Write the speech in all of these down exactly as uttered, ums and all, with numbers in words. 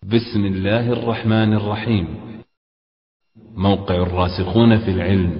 بسم الله الرحمن الرحيم. موقع الراسخون في العلم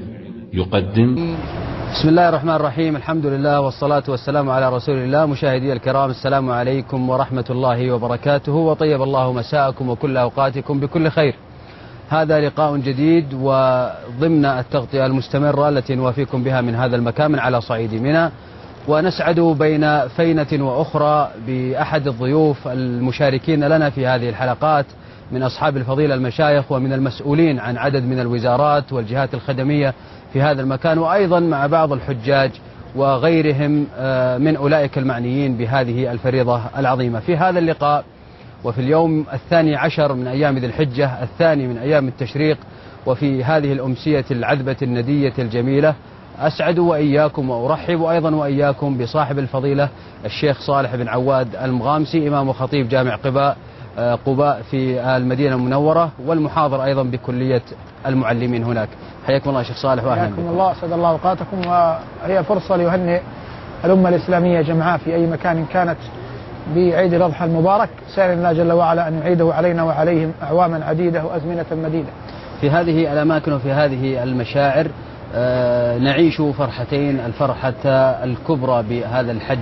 يقدم. بسم الله الرحمن الرحيم. الحمد لله والصلاة والسلام على رسول الله. مشاهدي الكرام، السلام عليكم ورحمة الله وبركاته، وطيب الله مساءكم وكل أوقاتكم بكل خير. هذا لقاء جديد وضمن التغطية المستمرة التي نوافيكم بها من هذا المكان من على صعيد منى، ونسعد بين فينة وأخرى بأحد الضيوف المشاركين لنا في هذه الحلقات من أصحاب الفضيلة المشايخ ومن المسؤولين عن عدد من الوزارات والجهات الخدمية في هذا المكان، وأيضا مع بعض الحجاج وغيرهم من أولئك المعنيين بهذه الفريضة العظيمة. في هذا اللقاء وفي اليوم الثاني عشر من أيام ذي الحجة، الثاني من أيام التشريق، وفي هذه الأمسية العذبة الندية الجميلة، أسعد وإياكم وأرحب أيضا وإياكم بصاحب الفضيلة الشيخ صالح بن عواد المغامسي، إمام وخطيب جامع قباء قباء في المدينة المنورة، والمحاضر أيضا بكلية المعلمين هناك. حياكم الله شيخ صالح وأهلا بكم. حياكم الله، أسعد الله أوقاتكم، وهي فرصة ليهنئ الأمة الإسلامية جمعاء في أي مكان كانت بعيد الأضحى المبارك، سائل الله جل وعلا أن يعيده علينا وعليهم أعواما عديدة وأزمنة مديدة. في هذه الأماكن وفي هذه المشاعر آه نعيش فرحتين، الفرحة الكبرى بهذا الحج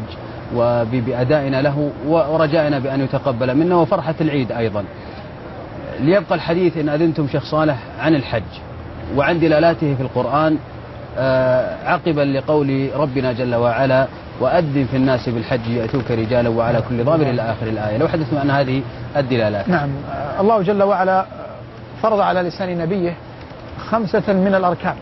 وبأدائنا له ورجائنا بأن يتقبل منا، وفرحة العيد أيضا. ليبقى الحديث إن أذنتم شيخ صالح عن الحج وعن دلالاته في القرآن، آه عقبا لقول ربنا جل وعلا: وأذن في الناس بالحج يأتوك رجالا وعلى كل ضامر إلى آخر الآية. لو حدثنا عن هذه الدلالات. نعم، الله جل وعلا فرض على لسان نبيه خمسة من الأركان،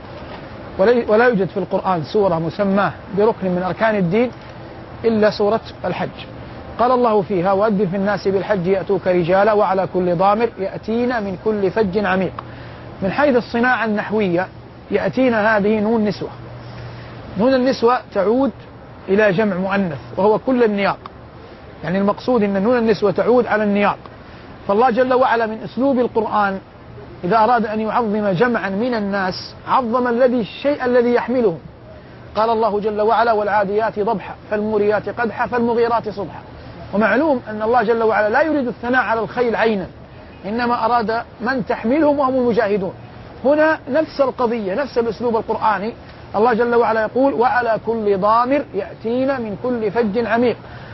ولا يوجد في القرآن سورة مسماة بركن من أركان الدين إلا سورة الحج. قال الله فيها: وأذن في الناس بالحج يأتوك رجالا وعلى كل ضامر يأتين من كل فج عميق. من حيث الصناعة النحوية يأتينا هذه نون نسوة. نون النسوة تعود إلى جمع مؤنث وهو كل النياق، يعني المقصود أن نون النسوة تعود على النياق. فالله جل وعلا من أسلوب القرآن إذا أراد أن يعظم جمعا من الناس عظم الذي الشيء الذي يحملهم. قال الله جل وعلا: والعاديات ضبحا فالموريات قدحا فالمغيرات صبحا. ومعلوم أن الله جل وعلا لا يريد الثناء على الخيل عينا، إنما أراد من تحملهم وهم المجاهدون. هنا نفس القضية، نفس الأسلوب القرآني. الله جل وعلا يقول: وعلى كل ضامر يأتين من كل فج عميق.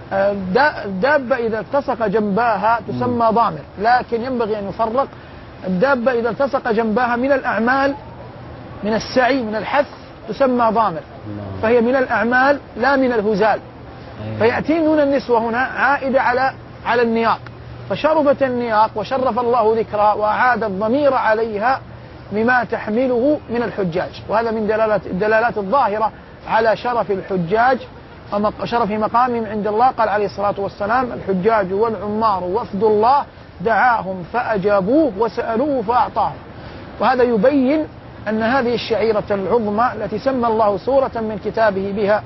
الدابة إذا التصق جنباها تسمى ضامر، لكن ينبغي أن يفرق. الدابة إذا التصق جنباها من الأعمال، من السعي، من الحث، تسمى ضامر، فهي من الأعمال لا من الهزال. فيأتي نون النسوة هنا عائدة على على النياق، فشربت النياق وشرف الله ذكرها وأعاد الضمير عليها بما تحمله من الحجاج. وهذا من دلالات الدلالات الظاهرة على شرف الحجاج وشرف مقامهم عند الله. قال عليه الصلاة والسلام: الحجاج والعمار وفد الله دعاهم فأجابوه وسألوه فأعطاهم. وهذا يبين أن هذه الشعيرة العظمى التي سمى الله سورة من كتابه بها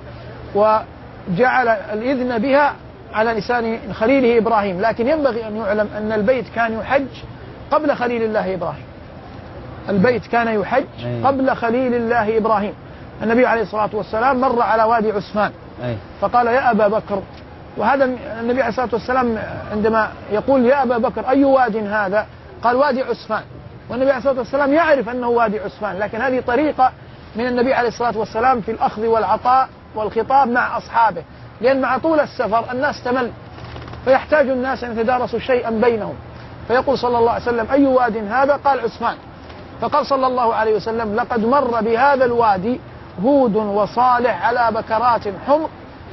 وجعل الإذن بها على لسان خليله إبراهيم، لكن ينبغي أن يعلم أن البيت كان يحج قبل خليل الله إبراهيم. البيت كان يحج قبل خليل الله إبراهيم. النبي عليه الصلاة والسلام مر على وادي عثمان فقال: يا أبا بكر. وهذا النبي عليه الصلاة والسلام عندما يقول يا أبا بكر أي واد هذا؟ قال: وادي عثمان. والنبي عليه الصلاة والسلام يعرف أنه وادي عثمان، لكن هذه طريقة من النبي عليه الصلاة والسلام في الأخذ والعطاء والخطاب مع أصحابه، لأن مع طول السفر الناس تمل، فيحتاج الناس أن يتدارسوا شيئا بينهم. فيقول صلى الله عليه وسلم: أي واد هذا؟ قال: عثمان. فقال صلى الله عليه وسلم: لقد مر بهذا الوادي هود وصالح على بكرات حمر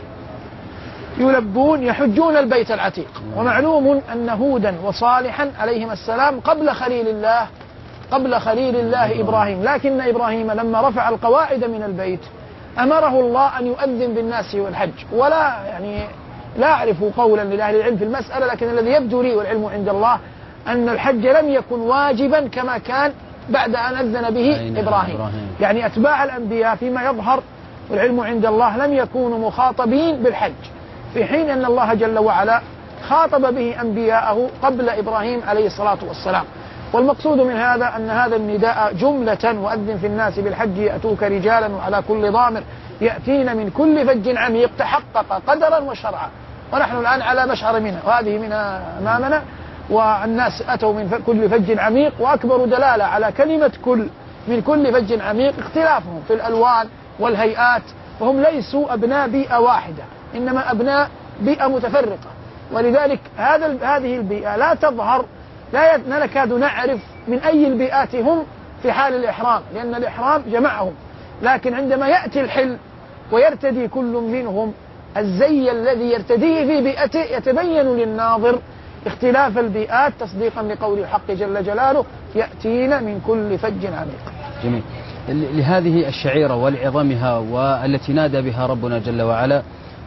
يلبون يحجون البيت العتيق. ومعلوم أن هودا وصالحا عليهما السلام قبل خليل الله قبل خليل الله إبراهيم، لكن إبراهيم لما رفع القواعد من البيت أمره الله أن يؤذن بالناس والحج. ولا يعني لا أعرف قولا لأهل العلم في المسألة، لكن الذي يبدو لي والعلم عند الله أن الحج لم يكن واجبا كما كان بعد أن أذن به إبراهيم. يعني أتباع الأنبياء فيما يظهر والعلم عند الله لم يكونوا مخاطبين بالحج، في حين أن الله جل وعلا خاطب به أنبياءه قبل إبراهيم عليه الصلاة والسلام. والمقصود من هذا أن هذا النداء جملة: وأذن في الناس بالحج يأتوك رجالا وعلى كل ضامر يأتين من كل فج عميق، تحقق قدرا وشرعا. ونحن الآن على مشعر منى، وهذه منى أمامنا، والناس أتوا من كل فج عميق. وأكبر دلالة على كلمة كل من كل فج عميق اختلافهم في الألوان والهيئات، وهم ليسوا أبناء بيئة واحدة، إنما أبناء بيئة متفرقة. ولذلك هذا هذه البيئة لا تظهر، لا نكاد نعرف من أي البيئات هم في حال الإحرام، لأن الإحرام جمعهم. لكن عندما يأتي الحل ويرتدي كل منهم الزي الذي يرتديه في بيئته، يتبين للناظر اختلاف البيئات تصديقا لقول الحق جل جلاله: يأتين من كل فج عميق. جميل. لهذه الشعيرة ولعظمها والتي نادى بها ربنا جل وعلا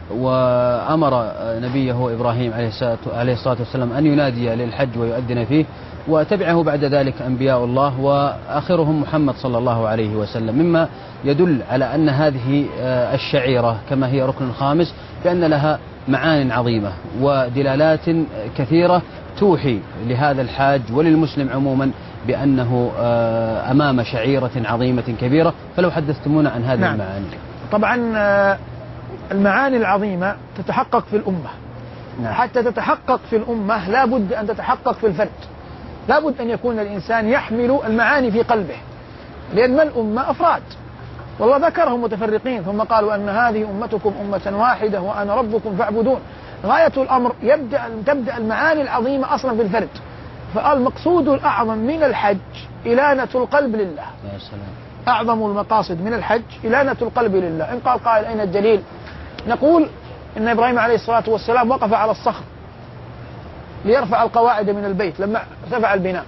وأمر نبيه إبراهيم عليه الصلاة والسلام أن ينادي للحج ويؤذن فيه، وتبعه بعد ذلك أنبياء الله وآخرهم محمد صلى الله عليه وسلم، مما يدل على أن هذه الشعيرة كما هي ركن خامس بأن لها معان عظيمة ودلالات كثيرة توحي لهذا الحاج وللمسلم عموما بأنه أمام شعيرة عظيمة كبيرة. فلو حدثتمونا عن هذه نعم. المعاني. طبعا المعاني العظيمة تتحقق في الأمة. نعم. حتى تتحقق في الأمة لا بد أن تتحقق في الفرد، لا بد أن يكون الإنسان يحمل المعاني في قلبه، لأن الأمة أفراد والله ذكرهم متفرقين، ثم قالوا أن هذه أمتكم أمة واحدة وأنا ربكم فاعبدون. غاية الأمر يبدأ تبدأ المعاني العظيمة أصلا في الفرد. فالمقصود الأعظم من الحج إلانة القلب لله. يا سلام. أعظم المقاصد من الحج إلانة القلب لله. إن قال قائل أين الدليل؟ نقول إن إبراهيم عليه الصلاة والسلام وقف على الصخر ليرفع القواعد من البيت لما ارتفع البناء،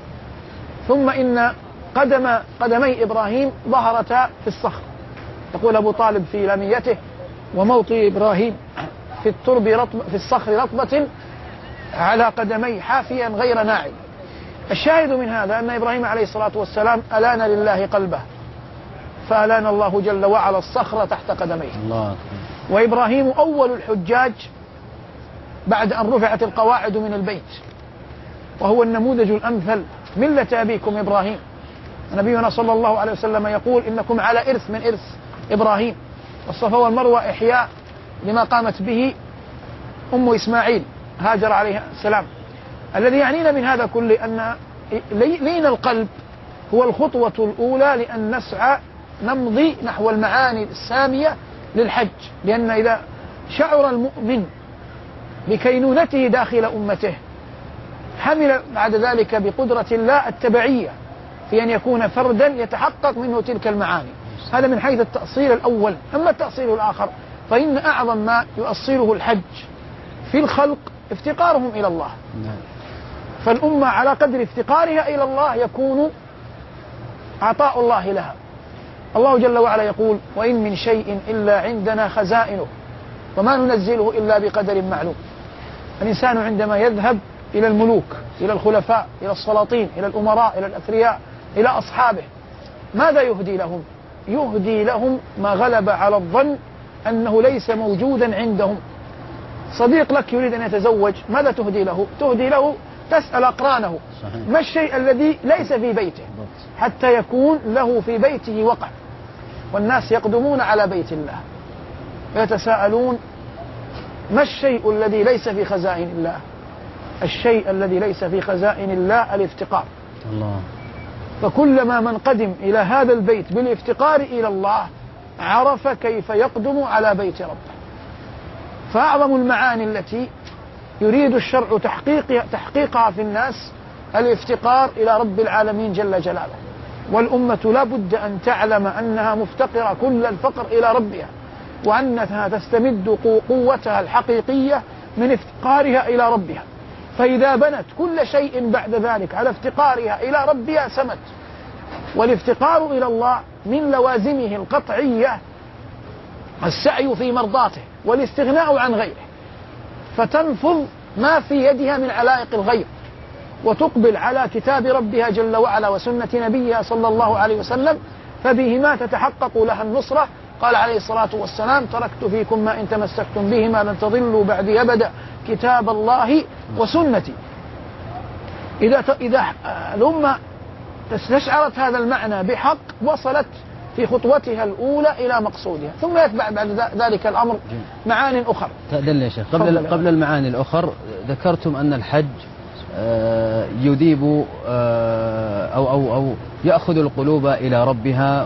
ثم إن قدم قدمي إبراهيم ظهرتا في الصخر. يقول أبو طالب في لاميته: وموطي إبراهيم في الترب رطب في الصخر رطبة على قدمي حافيا غير ناعم. الشاهد من هذا أن إبراهيم عليه الصلاة والسلام ألان لله قلبه، فألان الله جل وعلا الصخرة تحت قدميه. الله. وإبراهيم أول الحجاج بعد أن رفعت القواعد من البيت، وهو النموذج الأمثل ملة أبيكم إبراهيم. نبينا صلى الله عليه وسلم يقول: إنكم على إرث من إرث إبراهيم، والصفا والمروة إحياء لما قامت به أم إسماعيل هاجر عليه السلام. الذي يعنينا من هذا كله أن لين القلب هو الخطوة الأولى لأن نسعى نمضي نحو المعاني السامية للحج، لأن إذا شعر المؤمن بكينونته داخل أمته حمل بعد ذلك بقدرة الله التبعية في أن يكون فردا يتحقق منه تلك المعاني. هذا من حيث التأصيل الأول. أما التأصيل الآخر فإن أعظم ما يؤصله الحج في الخلق افتقارهم إلى الله. فالأمة على قدر افتقارها إلى الله يكون عطاء الله لها. الله جل وعلا يقول: وإن من شيء إلا عندنا خزائنه وما ننزله إلا بقدر معلوم. الإنسان عندما يذهب إلى الملوك، إلى الخلفاء، إلى السلاطين، إلى الأمراء، إلى الأثرياء، إلى أصحابه، ماذا يهدي لهم؟ يهدي لهم ما غلب على الظن أنه ليس موجودا عندهم. صديق لك يريد أن يتزوج، ماذا تهدي له؟ تهدي له تسأل أقرانه ما الشيء الذي ليس في بيته حتى يكون له في بيته وقع. والناس يقدمون على بيت الله يتساءلون: ما الشيء الذي ليس في خزائن الله؟ الشيء الذي ليس في خزائن الله الافتقار. الله. فكلما من قدم إلى هذا البيت بالافتقار إلى الله عرف كيف يقدم على بيت ربه. فأعظم المعاني التي يريد الشرع تحقيق تحقيقها في الناس الافتقار إلى رب العالمين جل جلاله. والأمة لا بد أن تعلم أنها مفتقرة كل الفقر إلى ربها، وأنها تستمد قوتها الحقيقية من افتقارها إلى ربها. فإذا بنت كل شيء بعد ذلك على افتقارها إلى ربها سمت. والافتقار إلى الله من لوازمه القطعية السعي في مرضاته والاستغناء عن غيره، فتنفض ما في يدها من علائق الغير وتقبل على كتاب ربها جل وعلا وسنة نبيها صلى الله عليه وسلم، فبهما تتحقق لها النصرة. قال عليه الصلاة والسلام: تركت فيكم ما إن تمسكتم بهما لن تضلوا بعدي أبدا، كتاب الله وسنتي. إذا إذا الأمة استشعرت هذا المعنى بحق وصلت في خطوتها الأولى إلى مقصودها، ثم يتبع بعد ذلك الأمر معان أخرى. تأذن يا شيخ، قبل قبل المعاني الأخر ذكرتم أن الحج يذيب أو أو أو يأخذ القلوب إلى ربها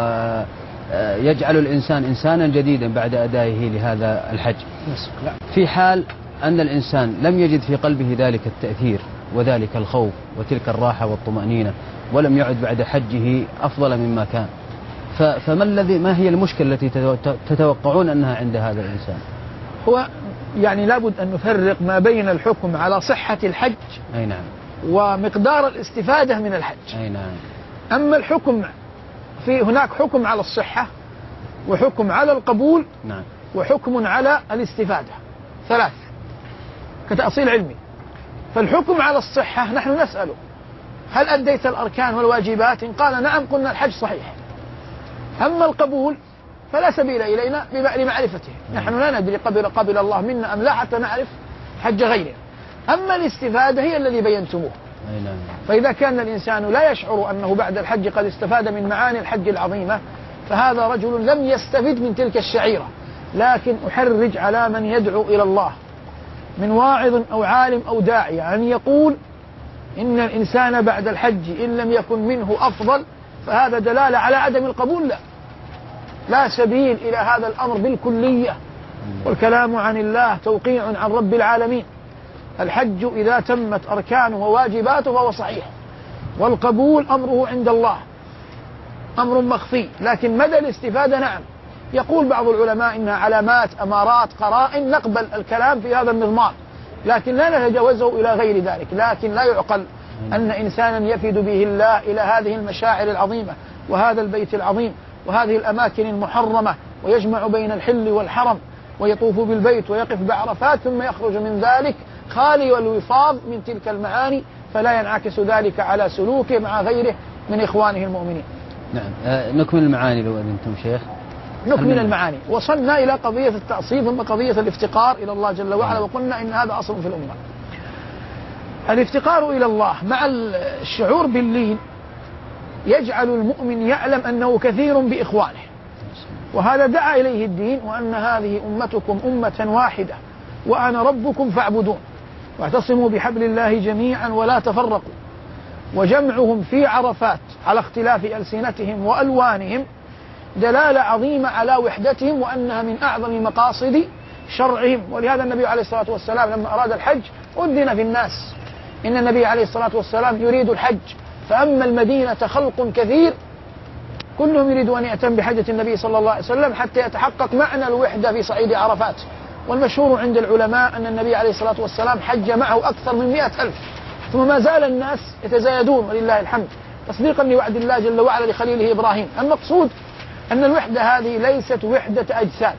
ويجعل الإنسان إنسانا جديدا بعد أدائه لهذا الحج. في حال أن الإنسان لم يجد في قلبه ذلك التأثير وذلك الخوف وتلك الراحة والطمأنينة ولم يعد بعد حجه أفضل مما كان، فما الذي ما هي المشكلة التي تتوقعون أنها عند هذا الإنسان؟ هو يعني لابد أن نفرق ما بين الحكم على صحة الحج أي نعم ومقدار الاستفادة من الحج. أي نعم. أما الحكم في هناك حكم على الصحة وحكم على القبول نعم وحكم على الاستفادة، ثلاث كتأصيل علمي. فالحكم على الصحة نحن نسأله هل أديت الأركان والواجبات؟ إن قال نعم قلنا الحج صحيح. أما القبول فلا سبيل إلينا لمعرفته، نحن لا ندري قبل قبل الله منا أم لا حتى نعرف حج غيره. أما الاستفادة هي الذي بينتموه. فإذا كان الإنسان لا يشعر أنه بعد الحج قد استفاد من معاني الحج العظيمة فهذا رجل لم يستفد من تلك الشعيرة. لكن أحرج على من يدعو إلى الله من واعظ أو عالم أو داعية أن يقول إن الإنسان بعد الحج إن لم يكن منه أفضل فهذا دلالة على عدم القبول. لا لا سبيل إلى هذا الأمر بالكلية، والكلام عن الله توقيع عن رب العالمين. الحج إذا تمت أركانه وواجباته فهو صحيح، والقبول أمره عند الله أمر مخفي. لكن مدى الاستفادة نعم، يقول بعض العلماء إنها علامات أمارات قرائن نقبل الكلام في هذا المضمار، لكن لا نتجاوزه إلى غير ذلك. لكن لا يعقل أن إنسانا يفد به الله إلى هذه المشاعر العظيمة وهذا البيت العظيم وهذه الأماكن المحرمة ويجمع بين الحل والحرم ويطوف بالبيت ويقف بعرفات ثم يخرج من ذلك خالي والوفاض من تلك المعاني، فلا ينعكس ذلك على سلوكه مع غيره من إخوانه المؤمنين. نعم. أه نكمل المعاني لو أذنتم شيخ. نكمل المعاني. وصلنا إلى قضية التأصيل ثم قضية الافتقار إلى الله جل وعلا، وقلنا إن هذا أصل في الأمة. الافتقار إلى الله مع الشعور باللين يجعل المؤمن يعلم أنه كثير بإخوانه، وهذا دعا إليه الدين، وأن هذه أمتكم أمة واحدة وأنا ربكم فاعبدون واعتصموا بحبل الله جميعا ولا تفرقوا. وجمعهم في عرفات على اختلاف ألسنتهم وألوانهم دلالة عظيمة على وحدتهم وأنها من أعظم مقاصد شرعهم. ولهذا النبي عليه الصلاة والسلام لما أراد الحج أذن في الناس إن النبي عليه الصلاة والسلام يريد الحج، فأما المدينة خلق كثير كلهم يريدون أن يأتم بحجة النبي صلى الله عليه وسلم حتى يتحقق معنى الوحدة في صعيد عرفات. والمشهور عند العلماء أن النبي عليه الصلاة والسلام حج معه أكثر من مئة ألف، ثم ما زال الناس يتزايدون ولله الحمد تصديقا لوعد الله جل وعلا لخليله إبراهيم. المقصود أن الوحدة هذه ليست وحدة أجساد،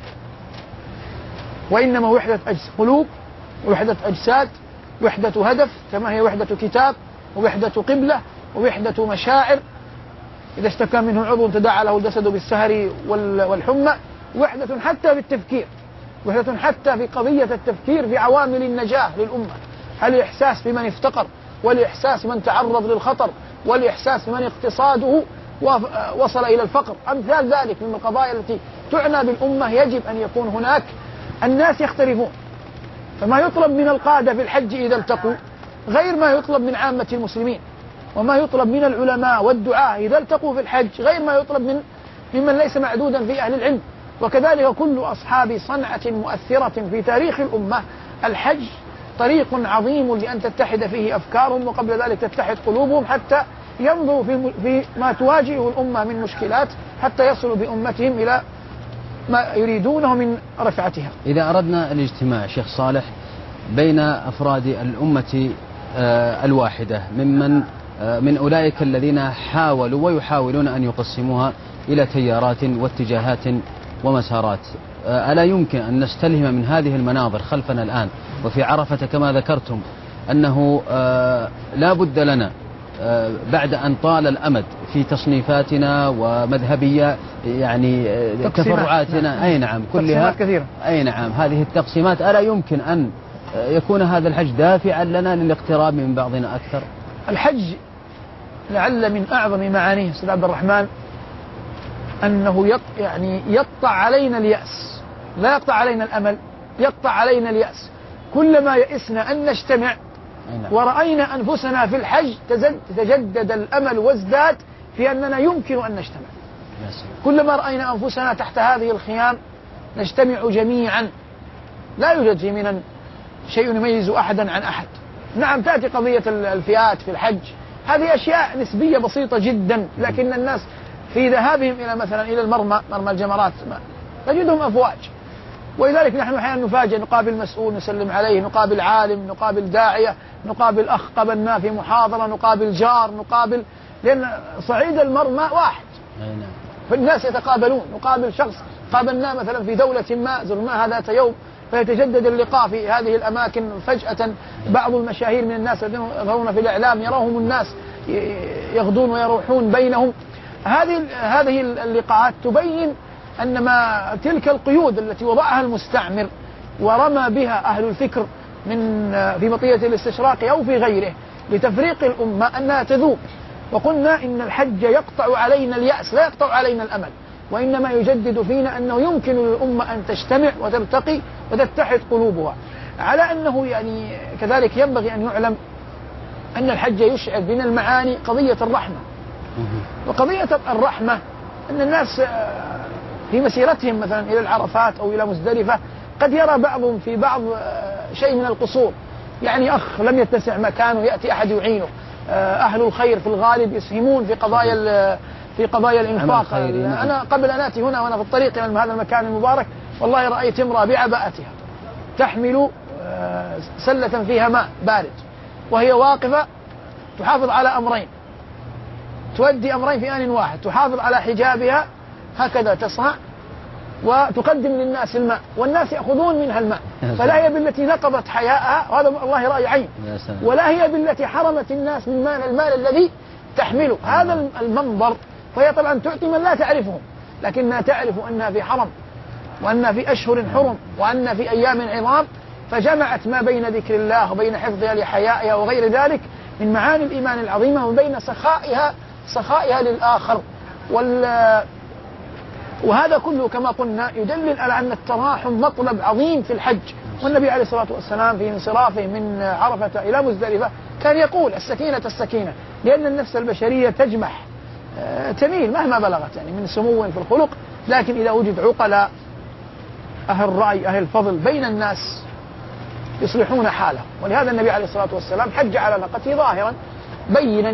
وإنما وحدة قلوب ووحدة أجساد، وحدة هدف كما هي وحدة كتاب ووحدة قبلة ووحدة مشاعر. إذا اشتكى منه عضو تداعى له الجسد بالسهر والحمى. وحدة حتى بالتفكير، وحدة حتى في قضية التفكير في عوامل النجاة للأمة، الإحساس بمن افتقر، والإحساس من تعرض للخطر، والإحساس بمن اقتصاده وصل إلى الفقر. أمثال ذلك من القضايا التي تعنى بالأمة يجب أن يكون هناك. الناس يختلفون، فما يطلب من القادة في الحج إذا التقوا غير ما يطلب من عامة المسلمين، وما يطلب من العلماء والدعاة إذا التقوا في الحج غير ما يطلب من ممن ليس معدودا في أهل العلم. وكذلك كل أصحاب صنعة مؤثرة في تاريخ الأمة. الحج طريق عظيم لأن تتحد فيه أفكارهم وقبل ذلك تتحد قلوبهم حتى ينظروا في في ما تواجهه الأمة من مشكلات حتى يصلوا بأمتهم إلى ما يريدونه من رفعتها. إذا أردنا الاجتماع شيخ صالح بين أفراد الأمة الواحدة ممن من أولئك الذين حاولوا ويحاولون أن يقسموها إلى تيارات واتجاهات ومسارات، ألا يمكن أن نستلهم من هذه المناظر خلفنا الآن وفي عرفة كما ذكرتم أنه لا بد لنا بعد أن طال الأمد في تصنيفاتنا ومذهبية يعني تفرعاتنا أي نعم كلها أي نعم هذه التقسيمات، ألا يمكن أن يكون هذا الحج دافعا لنا للاقتراب من بعضنا أكثر؟ الحج لعل من أعظم معانيه سيد عبد الرحمن أنه يق يعني يقطع علينا اليأس، لا يقطع علينا الأمل، يقطع علينا اليأس. كلما يئسنا أن نجتمع ورأينا أنفسنا في الحج تجدد الأمل وازداد في أننا يمكن أن نجتمع. كلما رأينا أنفسنا تحت هذه الخيام نجتمع جميعا، لا يوجد في منى شيء يميز أحدا عن أحد. نعم تأتي قضية الفئات في الحج، هذه أشياء نسبية بسيطة جدا، لكن الناس في ذهابهم إلى مثلا إلى المرمى مرمى الجمرات نجدهم أفواج، ولذلك نحن أحيانا نفاجئ، نقابل مسؤول نسلم عليه، نقابل عالم، نقابل داعية، نقابل أخ قابلناه في محاضرة، نقابل جار، نقابل، لأن صعيد المرمى واحد فالناس يتقابلون. نقابل شخص قابلناه مثلا في دولة ما زرناها ذات يوم، فيتجدد اللقاء في هذه الأماكن. فجأة بعض المشاهير من الناس الذين يظهرون في الإعلام يراهم الناس يغدون ويروحون بينهم. هذه هذه اللقاءات تبين أن ما تلك القيود التي وضعها المستعمر ورمى بها أهل الفكر من في مطية الاستشراق أو في غيره لتفريق الأمة أنها تذوب. وقلنا إن الحج يقطع علينا اليأس لا يقطع علينا الأمل، وإنما يجدد فينا أنه يمكن للأمة أن تجتمع وتلتقي وتتحد قلوبها. على أنه يعني كذلك ينبغي أن يعلم أن الحج يشعر بنا المعاني قضية الرحمة. وقضية الرحمة أن الناس في مسيرتهم مثلا إلى العرفات أو إلى مزدلفة قد يرى بعضهم في بعض شيء من القصور، يعني أخ لم يتسع مكانه يأتي أحد يعينه. أهل الخير في الغالب يسهمون في قضايا في قضايا الإنفاق. أنا قبل أن آتي هنا وأنا في الطريق إلى هذا المكان المبارك والله رأيت امرأة بعباءتها تحمل سلة فيها ماء بارد وهي واقفة تحافظ على أمرين، تؤدي أمرين في آن واحد، تحافظ على حجابها هكذا تصنع وتقدم للناس الماء والناس يأخذون منها الماء، فلا هي بالتي نقضت حياءها، وهذا والله رأي عين، ولا هي بالتي حرمت الناس من مال المال الذي تحمله. هذا المنظر، فهي طبعا تعطي من لا تعرفهم، لكنها تعرف أنها في حرم وأنها في أشهر حرم وأنها في أيام عظام، فجمعت ما بين ذكر الله وبين حفظها لحيائها وغير ذلك من معاني الإيمان العظيمة وبين سخائها سخائها للآخر. وال وهذا كله كما قلنا يدلل على أن التراحم مطلب عظيم في الحج. والنبي عليه الصلاة والسلام في انصرافه من عرفة إلى مزدلفة كان يقول السكينة السكينة، لأن النفس البشرية تجمح تميل مهما بلغت يعني من سمو في الخلق، لكن إذا وجد عقلاء أهل الرأي أهل الفضل بين الناس يصلحون حاله. ولهذا النبي عليه الصلاة والسلام حج على ناقته ظاهرا بينا،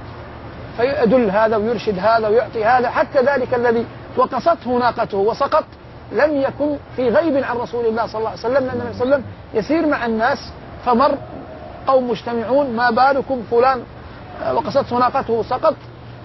فيدل هذا ويرشد هذا ويعطي هذا، حتى ذلك الذي وقصته ناقته وسقط لم يكن في غيب عن رسول الله صلى الله عليه وسلم، لأن النبي صلى الله عليه وسلم يسير مع الناس فمر قوم مجتمعون ما بالكم فلان وقصته ناقته سقط،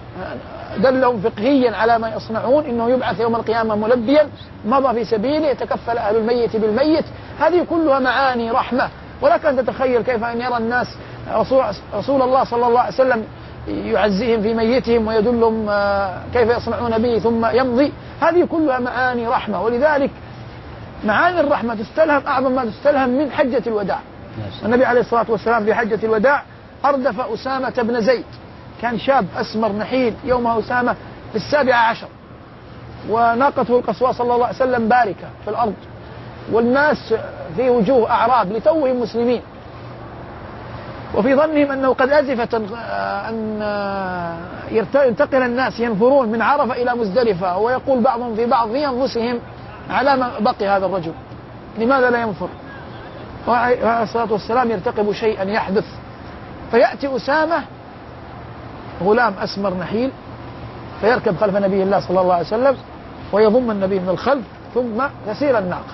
دلهم فقهيا على ما يصنعون، إنه يبعث يوم القيامة ملبيا مضى في سبيله يتكفل أهل الميت بالميت. هذه كلها معاني رحمة. ولك أن تتخيل كيف أن يرى الناس رسول, رسول الله صلى الله عليه وسلم يعزيهم في ميتهم ويدلهم كيف يصنعون به ثم يمضي. هذه كلها معاني رحمة. ولذلك معاني الرحمة تستلهم أعظم ما تستلهم من حجة الوداع. النبي عليه الصلاة والسلام في حجة الوداع أردف أسامة بن زيد، كان شاب أسمر نحيل يومها أسامة في السابعة عشر، وناقته القصوى صلى الله عليه وسلم باركة في الأرض، والناس في وجوه أعراب لتوهم مسلمين، وفي ظنهم أنه قد أزفت أن ينتقل الناس ينفرون من عرفة إلى مزدلفة، ويقول بعضهم في بعض في أنفسهم على ما بقي هذا الرجل لماذا لا ينفر، وعليه الصلاة والسلام يرتقب شيئا يحدث، فيأتي أسامة غلام أسمر نحيل فيركب خلف نبي الله صلى الله عليه وسلم ويضم النبي من الخلف ثم تسير الناقة.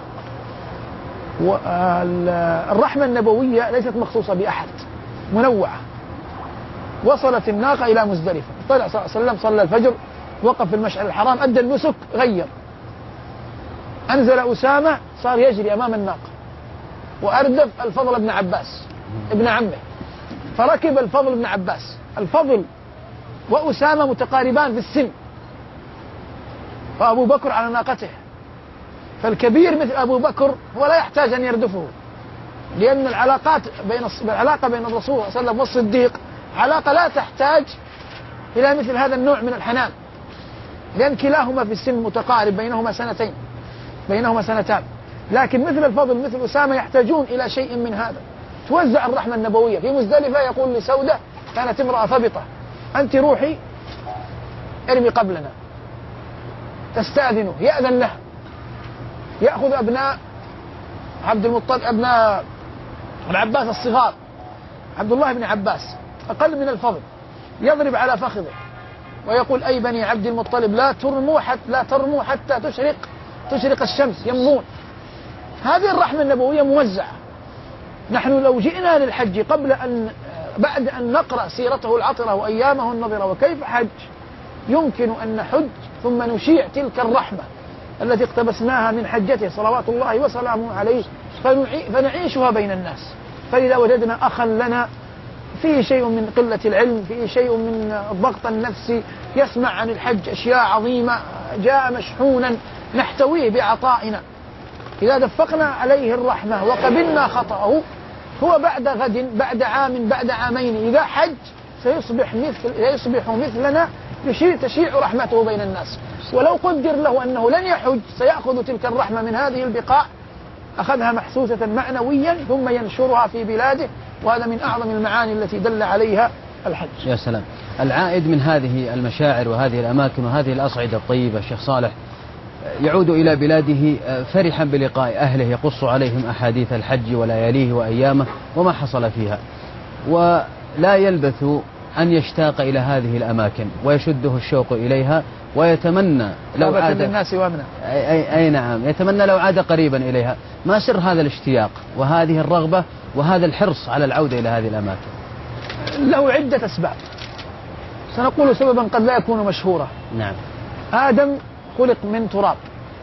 والرحمة النبوية ليست مخصوصة بأحد، منوعة. وصلت الناقة إلى مزدلفة، طلع صلى الله عليه وسلم صلى الفجر، وقف في المشعر الحرام، أدى النسك، غير، أنزل أسامة صار يجري أمام الناقة، وأردف الفضل بن عباس ابن عمه، فركب الفضل بن عباس. الفضل وأسامة متقاربان في السن، فأبو بكر على ناقته، فالكبير مثل أبو بكر ولا يحتاج أن يردفه، لأن العلاقات بين العلاقة بين الرسول صلى الله عليه وسلم والصديق علاقة لا تحتاج إلى مثل هذا النوع من الحنان، لأن كلاهما في السن متقارب، بينهما سنتين بينهما سنتان، لكن مثل الفضل مثل أسامة يحتاجون إلى شيء من هذا. توزع الرحمة النبوية. في مزدلفة يقول لسودة، كانت امرأة ثبطة، أنت روحي ارمي قبلنا، تستأذنه، يأذن له، يأخذ أبناء عبد المطلب، أبناء العباس الصغار، عبد الله بن عباس أقل من الفضل، يضرب على فخذه ويقول أي بني عبد المطلب لا ترموا حتى لا ترموا حتى تشرق تشرق الشمس، يمضون. هذه الرحمة النبوية موزعة. نحن لو جئنا للحج قبل أن بعد أن نقرأ سيرته العطرة وأيامه النظرة وكيف حج، يمكن أن نحج ثم نشيع تلك الرحمة التي اقتبسناها من حجته صلوات الله وسلامه عليه فنعيشها بين الناس. فإذا وجدنا أخا لنا فيه شيء من قلة العلم، فيه شيء من الضغط النفسي، يسمع عن الحج أشياء عظيمة، جاء مشحونا، نحتويه بعطائنا. إذا دفقنا عليه الرحمة وقبلنا خطأه، هو بعد غد بعد عام بعد عامين إذا حج سيصبح مثل سيصبح مثلنا، تشيع رحمته بين الناس. ولو قدر له أنه لن يحج سيأخذ تلك الرحمة من هذه البقاع، أخذها محسوسة معنويا ثم ينشرها في بلاده، وهذا من أعظم المعاني التي دل عليها الحج. يا سلام. العائد من هذه المشاعر وهذه الأماكن وهذه الأصعدة الطيبة الشيخ صالح يعود إلى بلاده فرحا بلقاء أهله، يقص عليهم أحاديث الحج ولياليه وأيامه وما حصل فيها، ولا يلبث أن يشتاق إلى هذه الأماكن ويشده الشوق إليها ويتمنى لو عاد للناس وامنا. أي, أي, أي نعم، يتمنى لو عاد قريبا إليها. ما سر هذا الاشتياق وهذه الرغبة وهذا الحرص على العودة إلى هذه الأماكن؟ له عدة أسباب، سنقول سببا قد لا يكون مشهورا. نعم. آدم خلق من تراب،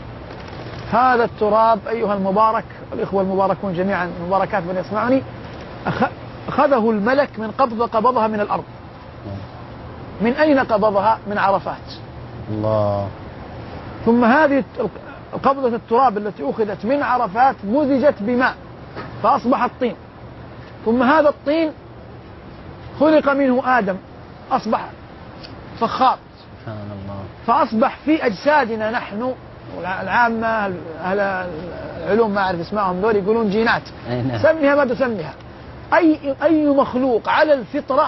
هذا التراب أيها المبارك، الإخوة المباركون جميعا، المباركات من يسمعني، أخذه الملك من قبضة قبضها من الأرض. من أين قبضها؟ من عرفات. الله. ثم هذه قبضة التراب التي أخذت من عرفات مزجت بماء فأصبح الطين، ثم هذا الطين خلق منه آدم أصبح فخار، سبحان الله، فأصبح في أجسادنا نحن العامة أهل العلوم ما أعرف اسمائهم ذول يقولون جينات، سميها ما تسميها، أي أي مخلوق على الفطرة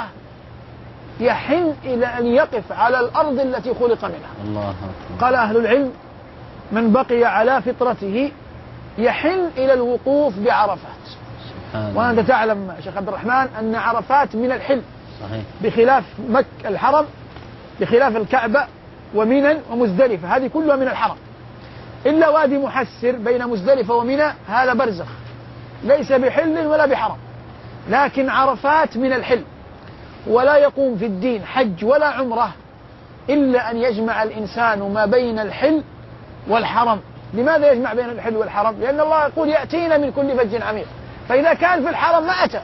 يحن إلى أن يقف على الأرض التي خلق منها. الله. قال أهل العلم من بقي على فطرته يحن إلى الوقوف بعرفات. وأنت تعلم شيخ عبد الرحمن أن عرفات من الحل، صحيح، بخلاف مكة الحرم، بخلاف الكعبة ومنى ومزدلفة، هذه كلها من الحرم، إلا وادي محسر بين مزدلفة ومنى هذا برزخ ليس بحل ولا بحرم، لكن عرفات من الحل. ولا يقوم في الدين حج ولا عمرة إلا أن يجمع الإنسان ما بين الحل والحرم. لماذا يجمع بين الحل والحرم؟ لأن الله يقول يأتينا من كل فج عميق، فإذا كان في الحرم ما أتى.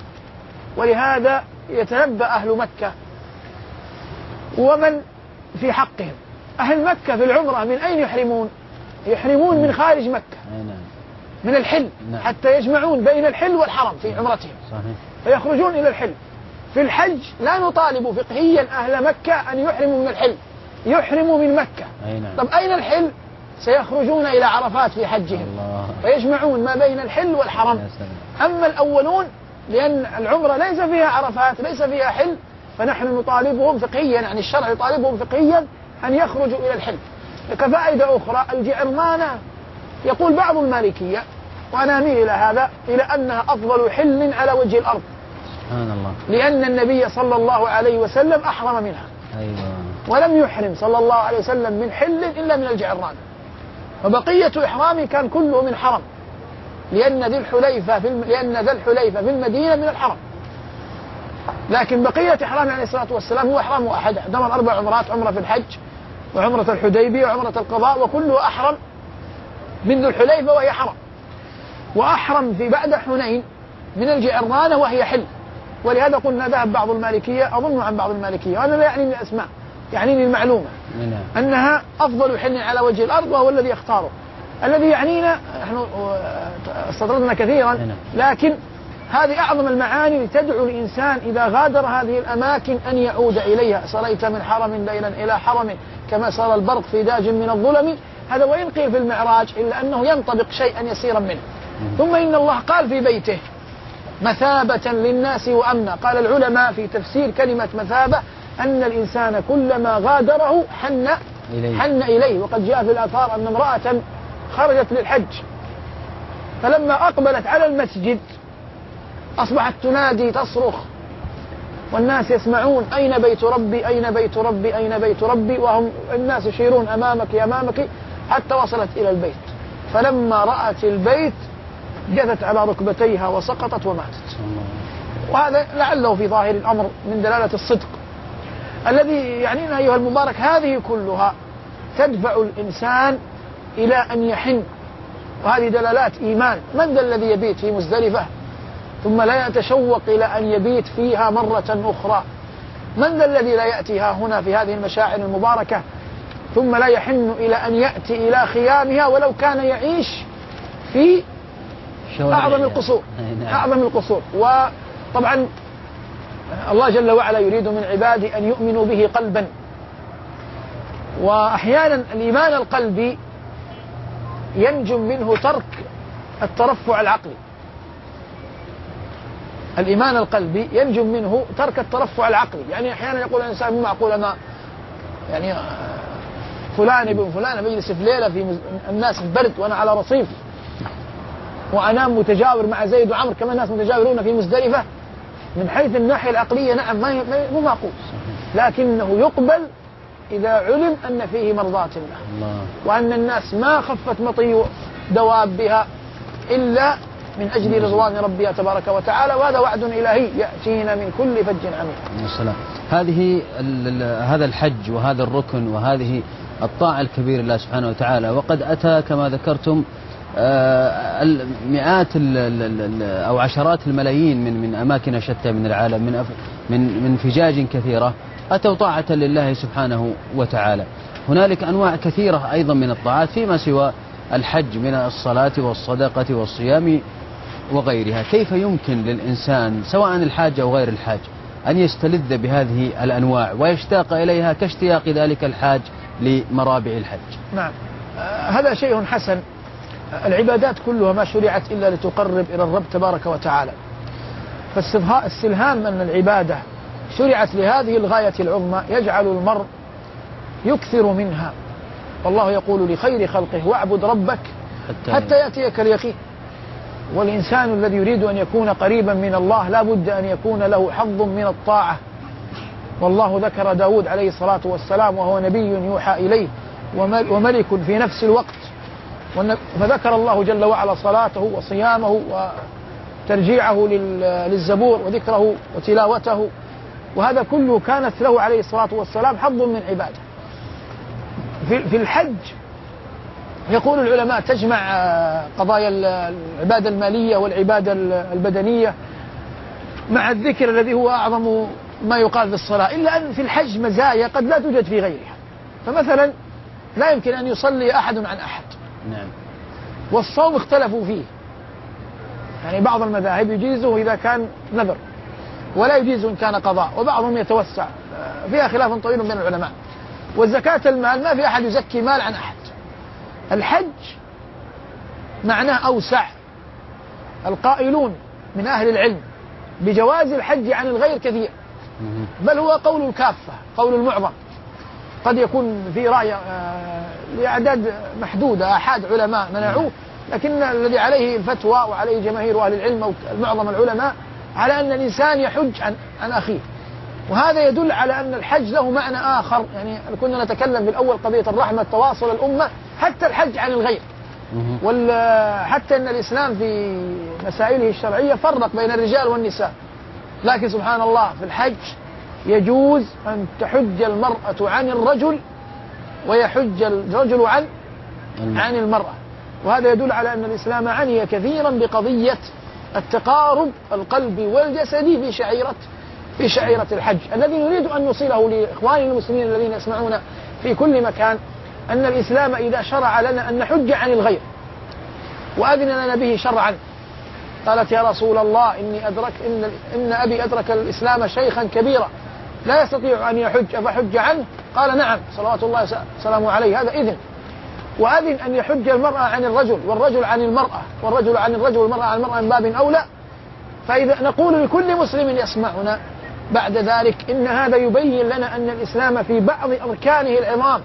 ولهذا يتنبأ أهل مكة ومن في حقهم. أهل مكة في العمرة من أين يحرمون؟ يحرمون من خارج مكة، من الحل، حتى يجمعون بين الحل والحرم في عمرتهم، فيخرجون إلى الحل. في الحج لا نطالب فقهيا أهل مكة أن يحرموا من الحل، يحرموا من مكة. طب أين الحل؟ سيخرجون إلى عرفات في حجهم، فيجمعون ما بين الحل والحرم. أما الأولون لأن العمرة ليس فيها عرفات ليس فيها حل، فنحن نطالبهم فقهيا، يعني الشرع يطالبهم فقهيا أن يخرجوا إلى الحل. كفائدة أخرى، الجعرمانة يقول بعض المالكية وأنا أميل إلى هذا، إلى أنها أفضل حل على وجه الأرض، سبحان الله، لأن النبي صلى الله عليه وسلم أحرم منها. أيوة. ولم يحرم صلى الله عليه وسلم من حل إلا من الجعرانة، وبقية إحرامه كان كله من حرم، لأن ذي الحليفة في الم... لأن ذا الحليفة في المدينة من الحرم. لكن بقية إحرامه عليه الصلاة والسلام هو إحرام واحد، دمر أربع عمرات، عمرة في الحج وعمرة الحديبية وعمرة القضاء، وكله أحرم من ذي الحليفة وهي حرم. وأحرم في بعد حنين من الجعرانة وهي حل. ولهذا قلنا ذهب بعض المالكية، أظن عن بعض المالكية، وأنا لا يعنيني الأسماء، يعنيني المعلومة أنها أفضل حل على وجه الأرض، وهو الذي يختاره. الذي يعنينا نحن استطردنا كثيرا، لكن هذه أعظم المعاني لتدعو الإنسان إذا غادر هذه الأماكن أن يعود إليها. صليت من حرم ليلا إلى حرم كما صار البرق في داج من الظلم. هذا وإن قيل في المعراج إلا أنه ينطبق شيئا يسيرا منه. ثم إن الله قال في بيته مثابة للناس وأمنا. قال العلماء في تفسير كلمة مثابة أن الإنسان كلما غادره حن إليه, حن إليه. وقد جاء في الآثار أن امرأة خرجت للحج فلما أقبلت على المسجد أصبحت تنادي تصرخ والناس يسمعون: أين بيت ربي أين بيت ربي أين بيت ربي، وهم الناس يشيرون أمامك أمامك حتى وصلت إلى البيت. فلما رأت البيت جثت على ركبتيها وسقطت وماتت. وهذا لعله في ظاهر الأمر من دلالة الصدق الذي يعنينا أيها المبارك. هذه كلها تدفع الإنسان إلى أن يحن، وهذه دلالات إيمان. من ذا الذي يبيت في مزدلفة ثم لا يتشوق إلى أن يبيت فيها مرة أخرى؟ من ذا الذي لا يأتيها هنا في هذه المشاعر المباركة ثم لا يحن إلى أن يأتي إلى خيامها ولو كان يعيش في أعظم القصور أعظم القصور وطبعا الله جل وعلا يريد من عباده أن يؤمنوا به قلبا. وأحيانا الإيمان القلبي ينجم منه ترك الترفع العقلي. الإيمان القلبي ينجم منه ترك الترفع العقلي. يعني أحيانا يقول الإنسان: مو معقول أنا يعني فلان ابن فلان بيجلس في ليلة في الناس في برد وأنا على رصيف وأنام متجاور مع زيد وعمر كما الناس متجاورون في مزدلفة. من حيث الناحية العقلية نعم ما مو معقول، لكنه يقبل إذا علم أن فيه مرضاة الله وأن الناس ما خفت مطي دوابها إلا من أجل رضوان ربها تبارك وتعالى، وهذا وعد إلهي يأتينا من كل فج عميق. السلام. هذه هذا الحج وهذا الركن وهذه الطاعة الكبيرة لله سبحانه وتعالى، وقد أتى كما ذكرتم مئات أو عشرات الملايين من من أماكن شتى من العالم من من من فجاج كثيرة أتوا طاعة لله سبحانه وتعالى. هنالك أنواع كثيرة أيضا من الطاعات فيما سوى الحج من الصلاة والصدقة والصيام وغيرها. كيف يمكن للإنسان سواء الحاج أو غير الحاج أن يستلذ بهذه الأنواع ويشتاق إليها كاشتياق ذلك الحاج لمرابع الحج؟ نعم، آه هذا شيء حسن. العبادات كلها ما شرعت إلا لتقرب إلى الرب تبارك وتعالى، فاستلهام أن العبادة شرعت لهذه الغاية العظمى يجعل المرء يكثر منها. والله يقول لخير خلقه: واعبد ربك حتى يأتيك اليقين. والإنسان الذي يريد أن يكون قريبا من الله لا بد أن يكون له حظ من الطاعة. والله ذكر داود عليه الصلاة والسلام وهو نبي يوحى إليه وملك في نفس الوقت، فذكر الله جل وعلا صلاته وصيامه وترجيعه للزبور وذكره وتلاوته، وهذا كله كانت له عليه الصلاة والسلام حظ من عباده. في الحج يقول العلماء تجمع قضايا العبادة المالية والعبادة البدنية مع الذكر الذي هو أعظم ما يقال في الصلاة، إلا أن في الحج مزايا قد لا توجد في غيرها. فمثلا لا يمكن أن يصلي أحد عن أحد. نعم. والصوم اختلفوا فيه، يعني بعض المذاهب يجيزه إذا كان نذر ولا يجيزه إن كان قضاء، وبعضهم يتوسع، فيها خلاف طويل بين العلماء. والزكاة المال ما في أحد يزكي مال عن أحد. الحج معناه أوسع. القائلون من أهل العلم بجواز الحج عن الغير كثير، بل هو قول الكافة، قول المعظم. قد يكون في رأي لأعداد محدودة أحد علماء منعوه، لكن الذي عليه الفتوى وعليه جماهير أهل العلم أو معظم العلماء على أن الإنسان يحج عن, عن أخيه. وهذا يدل على أن الحج له معنى آخر. يعني كنا نتكلم بالأول قضية الرحمة تواصل الأمة، حتى الحج عن الغير. حتى أن الإسلام في مسائله الشرعية فرق بين الرجال والنساء، لكن سبحان الله في الحج يجوز أن تحج المرأة عن الرجل ويحج الرجل عن عن المرأة. وهذا يدل على أن الإسلام عني كثيرا بقضية التقارب القلبي والجسدي في شعيرة في شعيرة الحج. الذي نريد أن نوصله لإخواننا المسلمين الذين يسمعون في كل مكان أن الإسلام إذا شرع لنا أن نحج عن الغير وأذن لنا به شرعا، قالت يا رسول الله إني أدرك إن, إن أبي أدرك الإسلام شيخا كبيرا لا يستطيع أن يحج أفحج عنه؟ قال نعم صلوات الله وسلامه عليه، هذا إذن. وأذن أن يحج المرأة عن الرجل والرجل عن المرأة والرجل عن الرجل والمرأة عن المرأة من باب أولى. فإذا نقول لكل مسلم يسمعنا بعد ذلك إن هذا يبين لنا أن الإسلام في بعض أركانه العظام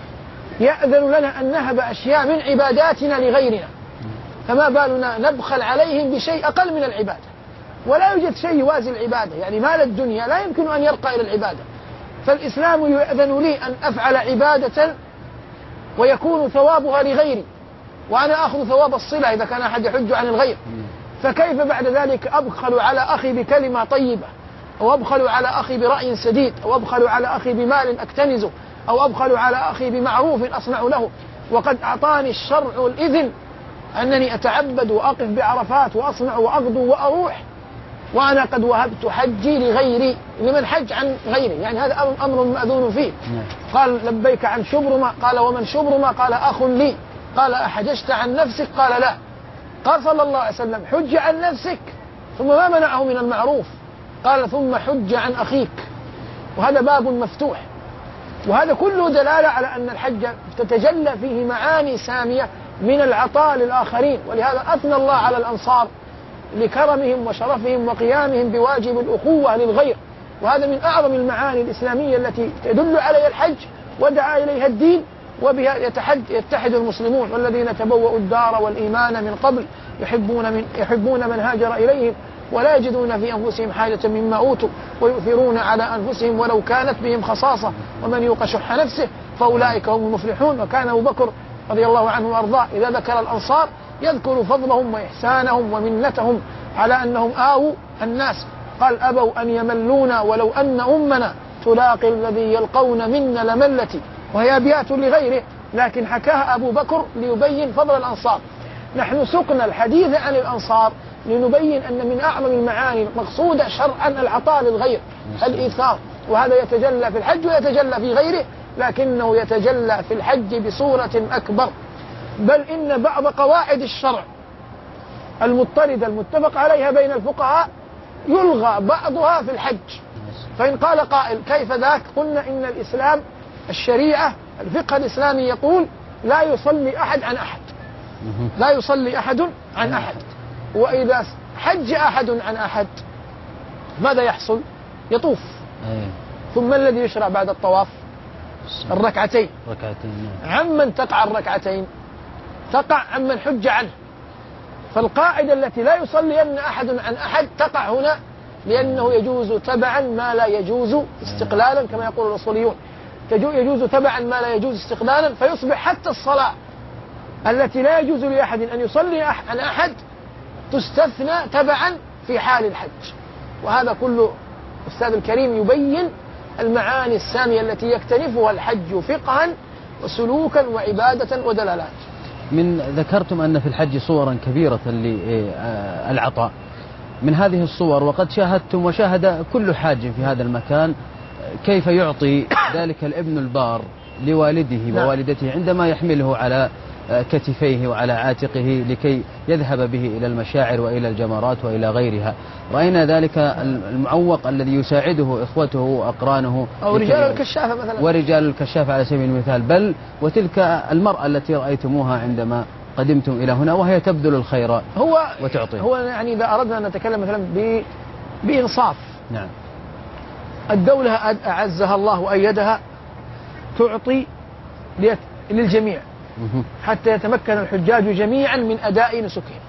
يأذن لنا أن نهب أشياء من عباداتنا لغيرنا، فما بالنا نبخل عليهم بشيء أقل من العبادة. ولا يوجد شيء يوازي العبادة، يعني مال الدنيا لا يمكن أن يرقى إلى العبادة. فالإسلام يأذن لي أن أفعل عبادة ويكون ثوابها لغيري، وأنا أخذ ثواب الصلة إذا كان أحد يحج عن الغير. فكيف بعد ذلك أبخل على أخي بكلمة طيبة، أو أبخل على أخي برأي سديد، أو أبخل على أخي بمال أكتنزه، أو أبخل على أخي بمعروف أصنع له، وقد أعطاني الشرع الإذن أنني أتعبد وأقف بعرفات وأصنع وأغدو وأروح، وأنا قد وهبت حجي لغيري، لمن حج عن غيري، يعني هذا أمر مأذون فيه. قال لبيك عن شبرما، قال ومن شبرما؟ قال أخ لي. قال أحججت عن نفسك؟ قال لا. قال صلى الله عليه وسلم حج عن نفسك، ثم ما منعه من المعروف؟ قال ثم حج عن أخيك. وهذا باب مفتوح، وهذا كله دلالة على أن الحج تتجلى فيه معاني سامية من العطاء للآخرين. ولهذا أثنى الله على الأنصار لكرمهم وشرفهم وقيامهم بواجب الأخوة للغير، وهذا من أعظم المعاني الإسلامية التي تدل عليها الحج ودعا إليها الدين، وبها يتحد المسلمون. والذين تبوأوا الدار والإيمان من قبل يحبون من, يحبون من هاجر إليهم ولا يجدون في أنفسهم حاجة مما أوتوا ويؤثرون على أنفسهم ولو كانت بهم خصاصة ومن يوق شح نفسه فأولئك هم المفلحون. وكان أبو بكر رضي الله عنه وأرضاه إذا ذكر الأنصار يذكر فضلهم وإحسانهم ومنتهم على أنهم آووا الناس. قال أبوا أن يملونا ولو أن أمنا تلاقي الذي يلقون منا لملتي، وهي أبيات لغيره، لكن حكاها أبو بكر ليبين فضل الأنصار. نحن سقنا الحديث عن الأنصار لنبين أن من أعظم المعاني المقصودة شرعا العطاء للغير، الإيثار، وهذا يتجلى في الحج ويتجلى في غيره، لكنه يتجلى في الحج بصورة أكبر. بل إن بعض قواعد الشرع المضطردة المتفق عليها بين الفقهاء يلغى بعضها في الحج. فإن قال قائل كيف ذاك؟ قلنا إن الإسلام الشريعة الفقه الإسلامي يقول لا يصلي أحد عن أحد، لا يصلي أحد عن أحد. وإذا حج أحد عن أحد ماذا يحصل؟ يطوف، ثم الذي يشرع بعد الطواف الركعتين. عمن تقع الركعتين؟ تقع عمن حج عنه. فالقاعدة التي لا يصلين أحد عن أحد تقع هنا، لأنه يجوز تبعا ما لا يجوز استقلالا كما يقول الأصوليون، يجوز تبعا ما لا يجوز استقلالا، فيصبح حتى الصلاة التي لا يجوز لأحد أن يصلي عن أحد تستثنى تبعا في حال الحج. وهذا كله أستاذ الكريم يبين المعاني السامية التي يكتنفها الحج فقها وسلوكا وعبادة ودلالات. من ذكرتم أن في الحج صورا كبيرة للعطاء، من هذه الصور وقد شاهدتم وشاهد كل حاج في هذا المكان كيف يعطي ذلك الابن البار لوالده ووالدته عندما يحمله على كتفيه وعلى عاتقه لكي يذهب به إلى المشاعر وإلى الجمرات وإلى غيرها. رأينا ذلك المعوق الذي يساعده إخوته وأقرانه أو رجال الكشافة مثلا، ورجال الكشافة على سبيل المثال، بل وتلك المرأة التي رأيتموها عندما قدمتم إلى هنا وهي تبذل الخير هو وتعطي. هو يعني إذا أردنا أن نتكلم مثلا بإنصاف، نعم، الدولة أعزها الله وأيدها تعطي للجميع حتى يتمكن الحجاج جميعا من أداء نسكهم.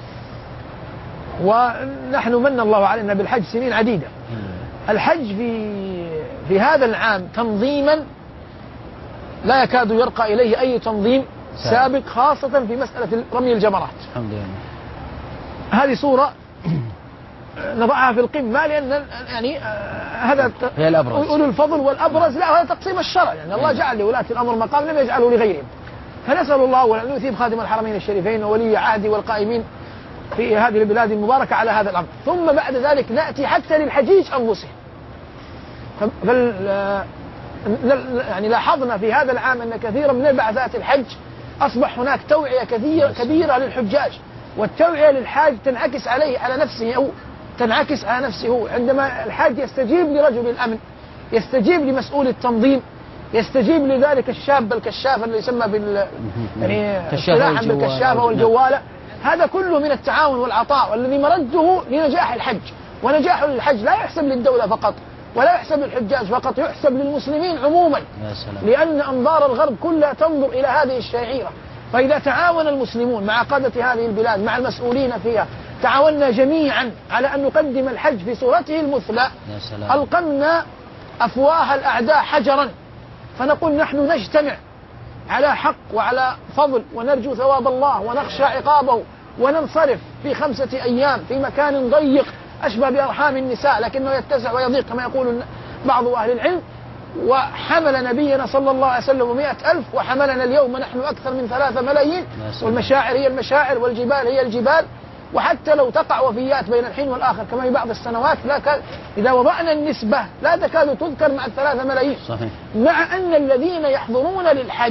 ونحن من الله علينا بالحج سنين عديدة. الحج في في هذا العام تنظيما لا يكاد يرقى إليه أي تنظيم سابق، خاصة في مسألة رمي الجمرات. الحمد لله. هذه صورة نضعها في القمة، لأن يعني هذا هي الأبرز، أولو الفضل والأبرز. لا، هذا تقسيم الشرع، يعني الله جعل لولاة الأمر مقام لم يجعله لغيرهم. فنسأل الله أن يثيب خادم الحرمين الشريفين وولي عهده والقائمين في هذه البلاد المباركة على هذا الأمر. ثم بعد ذلك نأتي حتى للحجيج أنفسهم. بل يعني لاحظنا في هذا العام أن كثيرا من البعثات الحج أصبح هناك توعية كثيرة كبيرة للحجاج، والتوعية للحاج تنعكس عليه على نفسه أو تنعكس على نفسه هو. عندما الحاج يستجيب لرجل الأمن، يستجيب لمسؤول التنظيم، يستجيب لذلك الشاب الكشاف اللي يسمى بال يعني اصطلاحا بالكشافة والجوالة، هذا كله من التعاون والعطاء، والذي مرده لنجاح الحج. ونجاح الحج لا يحسب للدولة فقط ولا يحسب للحجاج فقط، يحسب للمسلمين عموما، لأن أنظار الغرب كلها تنظر إلى هذه الشعيرة. فإذا تعاون المسلمون مع قادة هذه البلاد مع المسؤولين فيها، تعاوننا جميعا على أن نقدم الحج في صورته المثلى، ألقمنا أفواه الأعداء حجرا، فنقول نحن نجتمع على حق وعلى فضل، ونرجو ثواب الله ونخشى عقابه، وننصرف في خمسة أيام في مكان ضيق أشبه بأرحام النساء لكنه يتسع ويضيق كما يقول بعض أهل العلم. وحمل نبينا صلى الله عليه وسلم مئة ألف، وحملنا اليوم نحن أكثر من ثلاثة ملايين، والمشاعر هي المشاعر والجبال هي الجبال. وحتى لو تقع وفيات بين الحين والآخر كما في بعض السنوات، لا ك... إذا وضعنا النسبة لا تكاد تذكر مع الثلاثة ملايين. صحيح. مع أن الذين يحضرون للحج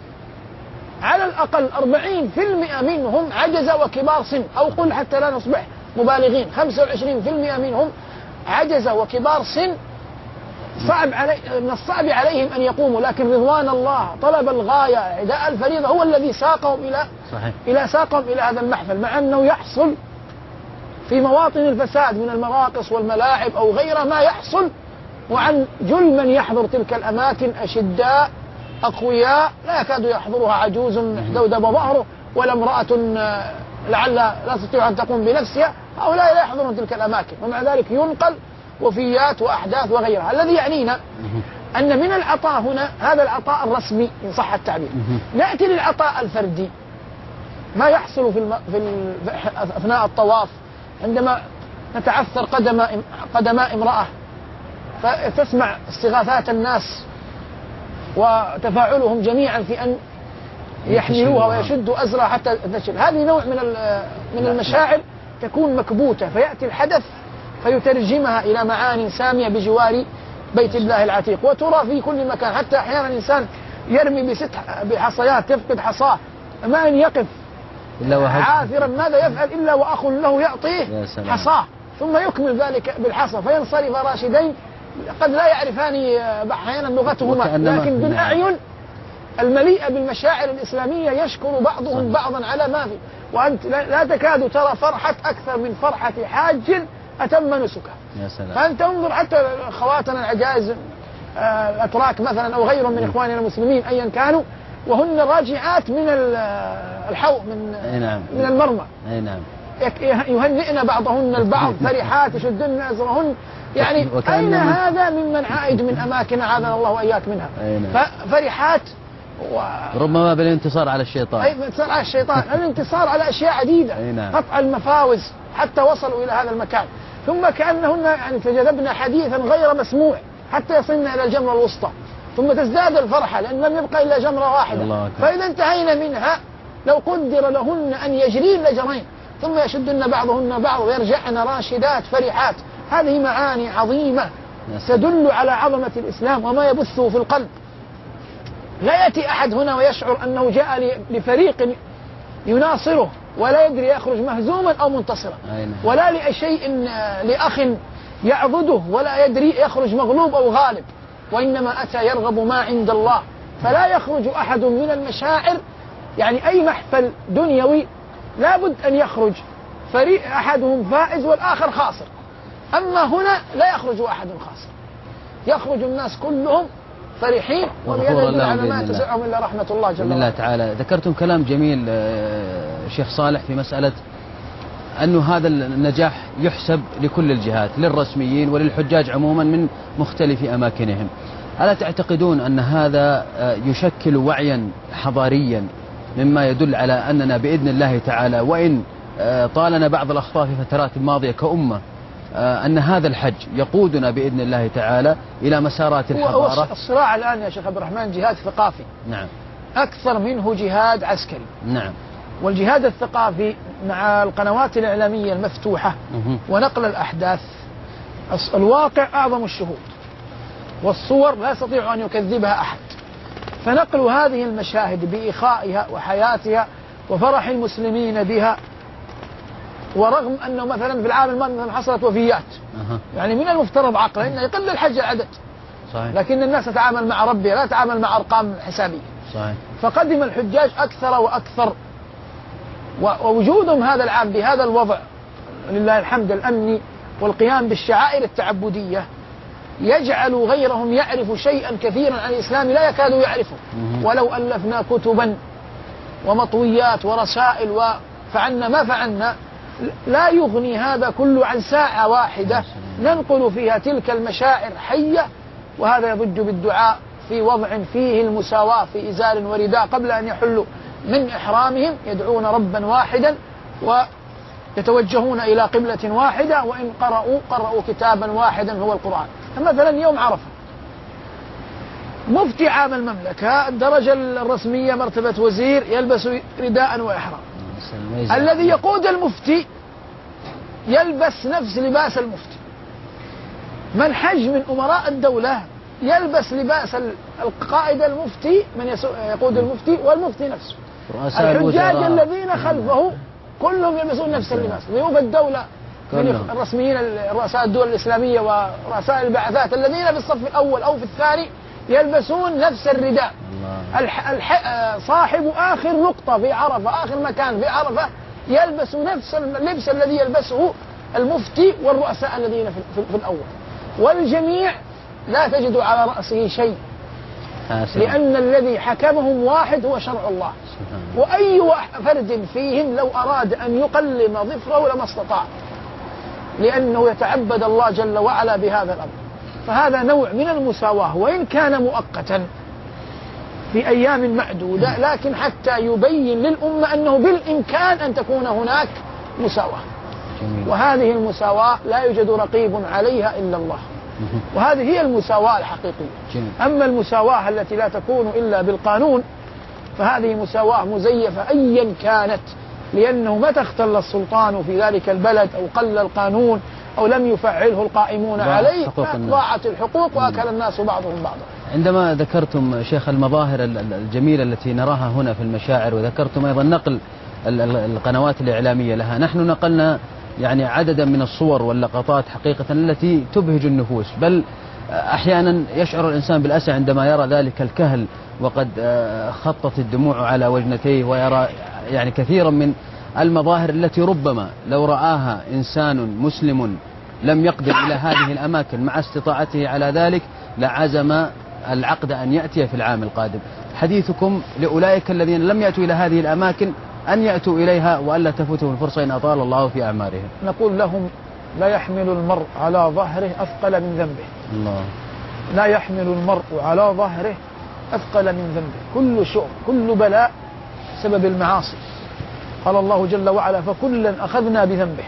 على الأقل أربعين بالمئة منهم عجز وكبار سن، أو قل حتى لا نصبح مبالغين، خمسة وعشرين بالمئة منهم عجز وكبار سن، صعب علي من الصعب عليهم أن يقوموا، لكن رضوان الله طلب الغاية أداء الفريضة هو الذي ساقهم إلى صحيح. إلى ساقهم إلى هذا المحفل، مع أنه يحصل في مواطن الفساد من المراقص والملاعب أو غيرها ما يحصل، وعن جل من يحضر تلك الأماكن أشداء أقوياء لا يكاد يحضرها عجوز دودب ظهره ولا امرأة لعل لا تستطيع أن تقوم بنفسها، هؤلاء لا يحضرون تلك الأماكن، ومع ذلك ينقل وفيات وأحداث وغيرها. الذي يعنينا أن من العطاء هنا هذا العطاء الرسمي إن صح التعبير. نأتي للعطاء الفردي، ما يحصل في, الم... في ال... أثناء الطواف عندما نتعثر قدم قدماء امرأة فتسمع استغاثات الناس وتفاعلهم جميعا في أن يحملوها ويشدوا أزرها حتى تنشل. هذه نوع من من المشاعر تكون مكبوتة، فيأتي الحدث فيترجمها إلى معاني سامية بجوار بيت الله العتيق، وترى في كل مكان. حتى أحيانا الإنسان يرمي بست بحصيات تفقد حصاه، ما أن يقف عاثرا ماذا يفعل إلا وأخ له يعطيه حصاه، ثم يكمل ذلك بالحصى فينصرف راشدين قد لا يعرفان أحيانا لغتهما، لكن بالأعين المليئة بالمشاعر الإسلامية يشكر بعضهم بعضا على ما فيه. وأنت لا تكاد ترى فرحة أكثر من فرحة حاج أتم نسكه. فأنت انظر حتى خواتنا العجائز الأتراك مثلا أو غيرهم من إخواننا المسلمين أيا كانوا، وهن راجعات من الحو من من المرمى، يهنئن بعضهن البعض فرحات يشدن أزرهن، يعني أين هذا ممن عائد من أماكن عاذنا الله وإياك منها. فرحات و... ربما بالانتصار على الشيطان، أي انتصار على الشيطان، الانتصار على أشياء عديدة، قطع المفاوز حتى وصلوا إلى هذا المكان، ثم كأنهن يعني تجذبن حديثا غير مسموع حتى يصلن إلى الجمرة الوسطى، ثم تزداد الفرحة لأن لم يبقى إلا جمرة واحدة، فإذا انتهينا منها لو قدر لهن أن يجرين لجرين ثم يشدن بعضهن بعض ويرجعن راشدات فرحات. هذه معاني عظيمة تدل على عظمة الإسلام وما يبثه في القلب. لا يأتي أحد هنا ويشعر أنه جاء لفريق يناصره ولا يدري يخرج مهزوما أو منتصرا، ولا لشيء لأخ يعضده ولا يدري يخرج مغلوب أو غالب، وإنما أتى يرغب ما عند الله. فلا يخرج أحد من المشاعر، يعني أي محفل دنيوي لابد أن يخرج فريق أحدهم فائز والآخر خاسر، أما هنا لا يخرج أحد خاسر، يخرج الناس كلهم فرحين وبيد الله على ما تسعهم إلا رحمة الله جل وعلا. الله تعالى. ذكرتم كلام جميل شيخ صالح في مسألة أنه هذا النجاح يحسب لكل الجهات، للرسميين وللحجاج عموما من مختلف أماكنهم. ألا تعتقدون أن هذا يشكل وعيا حضاريا مما يدل على أننا بإذن الله تعالى وإن طالنا بعض الأخطاء في فترات الماضية كأمة، أن هذا الحج يقودنا بإذن الله تعالى إلى مسارات الحضارة؟ هو الصراع الآن يا شيخ عبد الرحمن جهاد ثقافي نعم أكثر منه جهاد عسكري. نعم. والجهاد الثقافي مع القنوات الإعلامية المفتوحة مه. ونقل الأحداث، الواقع أعظم الشهود، والصور لا يستطيع أن يكذبها أحد، فنقل هذه المشاهد بإخائها وحياتها وفرح المسلمين بها، ورغم أنه مثلا في العام الماضي حصلت وفيات أه. يعني من المفترض عقلا أن يقل الحج العدد، صحيح. لكن الناس تتعامل مع ربها لا تتعامل مع أرقام حسابية، صحيح. فقدم الحجاج أكثر وأكثر ووجودهم هذا العام بهذا الوضع لله الحمد الأمني والقيام بالشعائر التعبدية يجعل غيرهم يعرف شيئا كثيرا عن الإسلام لا يكاد يعرفه. ولو ألفنا كتبا ومطويات ورسائل وفعلنا ما فعلنا لا يغني هذا كله عن ساعة واحدة ننقل فيها تلك المشاعر حية. وهذا يضج بالدعاء في وضع فيه المساواة في إزار ورداء قبل أن يحلوا من إحرامهم، يدعون ربا واحدا ويتوجهون إلى قبلة واحدة، وإن قرأوا قرأوا كتابا واحدا هو القرآن. مثلا يوم عرفة مفتي عام المملكة الدرجة الرسمية مرتبة وزير يلبس رداء وإحرام. الذي يقود المفتي يلبس نفس لباس المفتي. من حج من أمراء الدولة يلبس لباس القائد المفتي من يقود المفتي والمفتي نفسه. الحجاج الذين خلفه كلهم يلبسون نفس اللباس. ضيوف الدولة من الرسميين رؤساء الدول الإسلامية ورؤساء البعثات الذين في الصف الأول أو في الثاني يلبسون نفس الرداء. الح... الح... صاحب آخر نقطة في عرفة آخر مكان في عرفة يلبس نفس اللبس الذي يلبسه المفتي والرؤساء الذين في, في... في الأول. والجميع لا تجد على رأسه شيء لأن الذي حكمهم واحد هو شرع الله. وأي فرد فيهم لو أراد أن يقلم ظفره لما استطاع لأنه يتعبد الله جل وعلا بهذا الأمر. فهذا نوع من المساواة وإن كان مؤقتا في أيام معدودة لكن حتى يبين للأمة أنه بالإمكان أن تكون هناك مساواة. وهذه المساواة لا يوجد رقيب عليها إلا الله. وهذه هي المساواة الحقيقية. أما المساواة التي لا تكون إلا بالقانون فهذه مساواة مزيفة أيا كانت، لأنه متى اختل السلطان في ذلك البلد أو قل القانون أو لم يفعله القائمون عليه ضاعت الحقوق وأكل الناس بعضهم بعضا. عندما ذكرتم شيخ المظاهر الجميلة التي نراها هنا في المشاعر وذكرتم أيضا نقل القنوات الإعلامية لها، نحن نقلنا يعني عددا من الصور واللقطات حقيقة التي تبهج النفوس، بل أحيانا يشعر الإنسان بالأسى عندما يرى ذلك الكهل وقد خطت الدموع على وجنتيه، ويرى يعني كثيرا من المظاهر التي ربما لو رآها إنسان مسلم لم يقدر إلى هذه الأماكن مع استطاعته على ذلك لعزم العقد أن يأتي في العام القادم. حديثكم لأولئك الذين لم يأتوا إلى هذه الأماكن أن يأتوا إليها وألا تفوتهم الفرصة إن أطال الله في أعمارهم. نقول لهم لا يحمل المرء على ظهره أثقل من ذنبه. الله. لا يحمل المرء على ظهره أثقل من ذنبه. كل شؤم كل بلاء سبب المعاصي. قال الله جل وعلا فكلا أخذنا بذنبه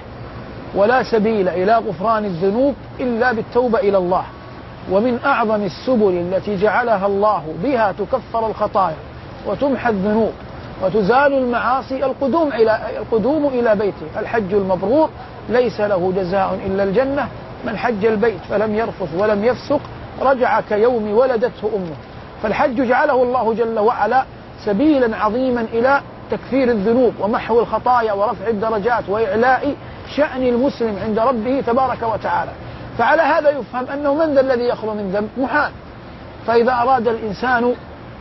ولا سبيل إلى غفران الذنوب إلا بالتوبة إلى الله. ومن أعظم السبل التي جعلها الله بها تكفر الخطايا وتمحى الذنوب وتزال المعاصي القدوم إلى القدوم إلى بيته. الحج المبرور ليس له جزاء إلا الجنة. من حج البيت فلم يرفث ولم يفسق رجع كيوم ولدته أمه. فالحج جعله الله جل وعلا سبيلا عظيما إلى تكفير الذنوب ومحو الخطايا ورفع الدرجات وإعلاء شأن المسلم عند ربه تبارك وتعالى. فعلى هذا يفهم أنه من ذا الذي يخلو من ذنب؟ محال. فإذا أراد الإنسان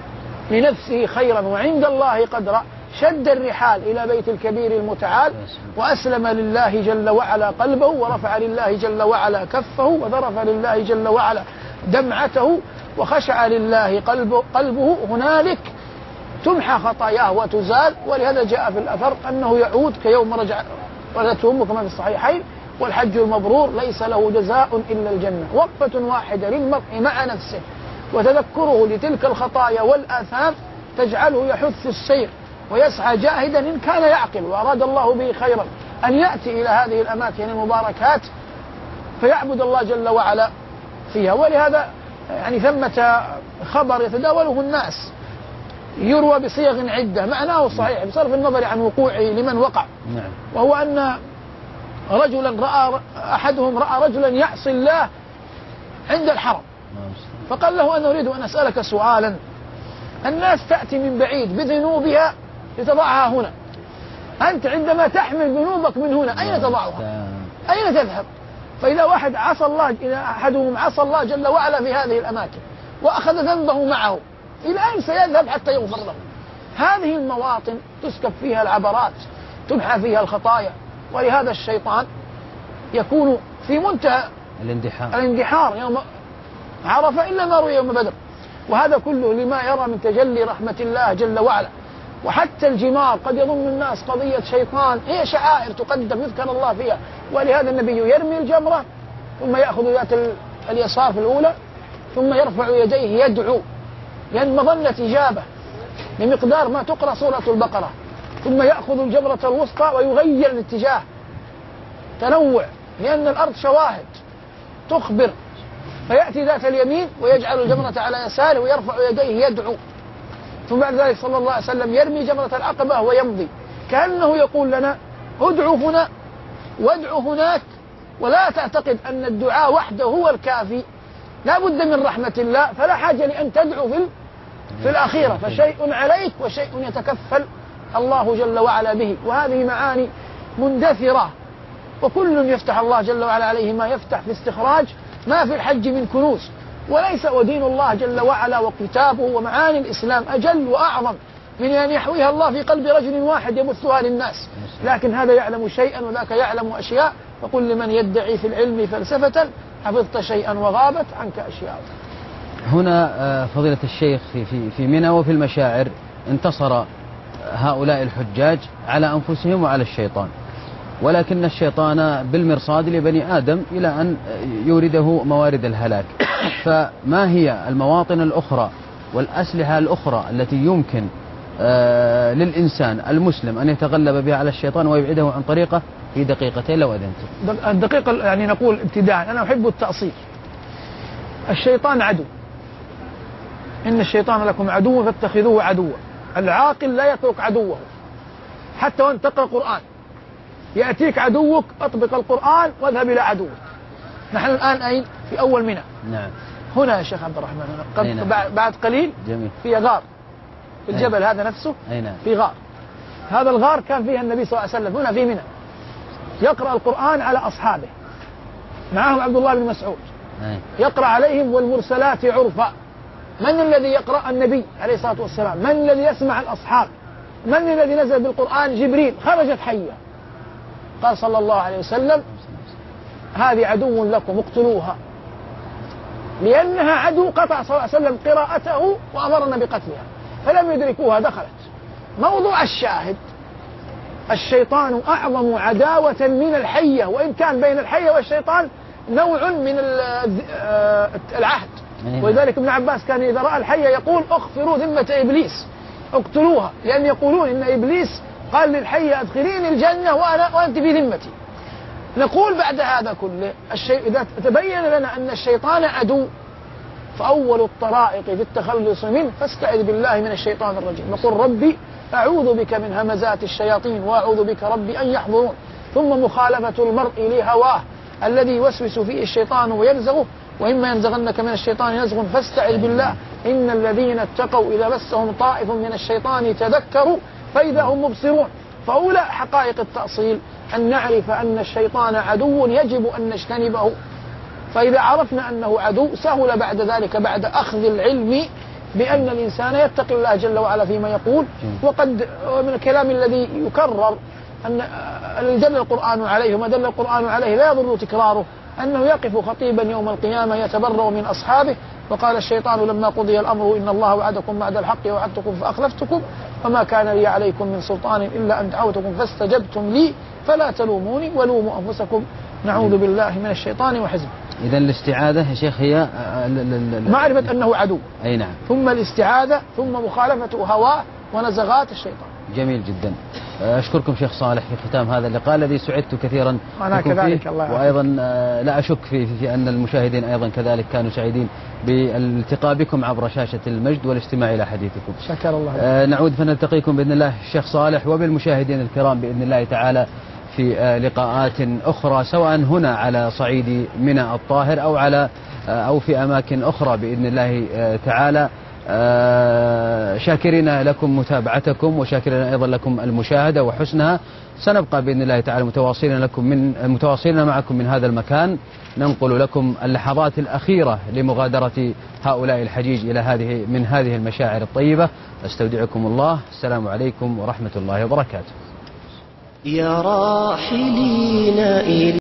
لنفسه خيرا وعند الله قدرا شد الرحال إلى بيت الكبير المتعال وأسلم لله جل وعلا قلبه ورفع لله جل وعلا كفه وذرف لله جل وعلا دمعته وخشع لله قلبه, قلبه هنالك تمحى خطاياه وتزال. ولهذا جاء في الأثر أنه يعود كيوم رجع ولدته أمه كما في الصحيحين. والحج المبرور ليس له جزاء إلا الجنة. وقفة واحدة للمرء مع نفسه وتذكره لتلك الخطايا والآثام تجعله يحث السير ويسعى جاهدا إن كان يعقل وأراد الله به خيرا أن يأتي إلى هذه الأماكن المباركات فيعبد الله جل وعلا فيها. ولهذا يعني ثمة خبر يتداوله الناس يروى بصيغ عدة معناه صحيح بصرف النظر عن وقوعه لمن وقع. وهو أن رجلا رأى أحدهم رأى رجلا يعصي الله عند الحرم فقال له أنا أريد أن أسألك سؤالا. الناس تأتي من بعيد بذنوبها لتضعها هنا، أنت عندما تحمل ذنوبك من هنا أين تضعها؟ أين تذهب؟ فإذا واحد عصى الله إذا أحدهم عصى الله جل وعلا في هذه الأماكن وأخذ ذنبه معه إلى أين سيذهب حتى يغفر له؟ هذه المواطن تسكب فيها العبرات تمحى فيها الخطايا. ولهذا الشيطان يكون في منتهى الاندحار الاندحار يوم عرف إلا ما رؤي يوم بدر، وهذا كله لما يرى من تجلي رحمة الله جل وعلا. وحتى الجمار قد يظن الناس قضية شيطان، هي شعائر تقدم يذكر الله فيها، ولهذا النبي يرمي الجمرة ثم يأخذ ذات اليسار في الأولى ثم يرفع يديه يدعو، لأن مظنة إجابة بمقدار ما تقرأ سورة البقرة، ثم يأخذ الجمرة الوسطى ويغير الاتجاه، تنوع، لأن الأرض شواهد تخبر، فيأتي ذات اليمين ويجعل الجمرة على يساره ويرفع يديه يدعو، ثم بعد ذلك صلى الله عليه وسلم يرمي جمرة العقبة ويمضي، كأنه يقول لنا ادعو هنا وادعو هناك، ولا تعتقد أن الدعاء وحده هو الكافي، لا بد من رحمة الله، فلا حاجة لأن تدعو في, في الأخيرة، فشيء عليك وشيء يتكفل الله جل وعلا به. وهذه معاني مندثرة، وكل يفتح الله جل وعلا عليه ما يفتح في استخراج ما في الحج من كنوز، وليس ودين الله جل وعلا وكتابه ومعاني الإسلام أجل وأعظم من أن يحويها الله في قلب رجل واحد يبثها للناس، لكن هذا يعلم شيئا وذاك يعلم أشياء، فقل لمن يدعي في العلم فلسفة حفظت شيئا وغابت عنك أشياء. هنا فضيلة الشيخ في في في منى وفي المشاعر انتصر هؤلاء الحجاج على أنفسهم وعلى الشيطان، ولكن الشيطان بالمرصاد لبني آدم إلى أن يورده موارد الهلاك. فما هي المواطن الأخرى والأسلحة الأخرى التي يمكن آه للإنسان المسلم أن يتغلب بها على الشيطان ويبعده عن طريقه في دقيقتين لو أذنت؟ الدقيقة يعني نقول ابتداء، أنا أحب التأصيل. الشيطان عدو، إن الشيطان لكم عدو فاتخذوه عدوا. العاقل لا يترك عدوه حتى وأن تقرأ القرآن، يأتيك عدوك أطبق القرآن واذهب إلى عدوك. نحن الآن أين؟ في أول منى. نعم. هنا يا شيخ عبد الرحمن، قد بعد قليل جميل. في غار في الجبل هذا نفسه، في غار، هذا الغار كان فيها النبي صلى الله عليه وسلم هنا في منى يقرأ القرآن على أصحابه، معهم عبد الله بن مسعود يقرأ عليهم والمرسلات عرفا. من الذي يقرأ؟ النبي عليه الصلاة والسلام. من الذي يسمع؟ الأصحاب. من الذي نزل بالقرآن؟ جبريل. خرجت حية، قال صلى الله عليه وسلم هذه عدو لكم اقتلوها، لأنها عدو. قطع صلى الله عليه وسلم قراءته وأمرنا بقتلها، فلم يدركوها دخلت. موضوع الشاهد الشيطان أعظم عداوة من الحية، وإن كان بين الحية والشيطان نوع من العهد، ولذلك ابن عباس كان إذا رأى الحية يقول اغفروا ذمة إبليس اقتلوها، لأن يقولون إن إبليس قال للحية ادخليني الجنة وأنا وأنت في ذمتي. نقول بعد هذا كله الشيء إذا تبين لنا أن الشيطان عدو، فأول الطرائق في التخلص منه فاستعذ بالله من الشيطان الرجيم، نقول ربي أعوذ بك من همزات الشياطين وأعوذ بك ربي أن يحضرون. ثم مخالفة المرء لهواه الذي يوسوس فيه الشيطان وينزغه، وإما ينزغنك من الشيطان نزغ فاستعذ بالله إن الذين اتقوا إذا مسهم طائف من الشيطان تذكروا فإذا هم مبصرون. فأولى حقائق التأصيل أن نعرف أن الشيطان عدو يجب أن نجتنبه، فإذا عرفنا أنه عدو سهل بعد ذلك بعد أخذ العلم بأن الإنسان يتقي الله جل وعلا فيما يقول. وقد من الكلام الذي يكرر أن دل القرآن عليه وما دل القرآن عليه لا يضر تكراره، أنه يقف خطيبا يوم القيامة يتبرأ من أصحابه، وقال الشيطان لما قضي الأمر إن الله وعدكم وعد الحق ووعدتكم فأخلفتكم وما كان لي عليكم من سلطان إلا أن دعوتكم فاستجبتم لي فلا تلوموني ولوموا أنفسكم نعوذ بالله من الشيطان وحزبه. إذا الاستعاذة يا شيخ هي معرفة أنه عدو، أي نعم، ثم الاستعاذة، ثم مخالفة هواه ونزغات الشيطان. جميل جدا. أشكركم شيخ صالح في ختام هذا اللقاء الذي سعدت كثيرا أنا كذلك فيه، الله وأيضا لا أشك في, في أن المشاهدين أيضا كذلك كانوا سعيدين بالالتقاء بكم عبر شاشة المجد والاستماع إلى حديثكم. شكر الله. آه نعود فنلتقيكم بإذن الله الشيخ صالح وبالمشاهدين الكرام بإذن الله تعالى في آه لقاءات أخرى، سواء هنا على صعيد منى الطاهر أو على آه أو في أماكن أخرى بإذن الله آه تعالى. آه شاكرين لكم متابعتكم وشاكرين أيضا لكم المشاهدة وحسنها. سنبقى بإذن الله تعالى متواصلين لكم من متواصلين معكم من هذا المكان، ننقل لكم اللحظات الأخيرة لمغادرة هؤلاء الحجيج إلى هذه من هذه المشاعر الطيبة. أستودعكم الله، السلام عليكم ورحمة الله وبركاته. يا راحلين إلى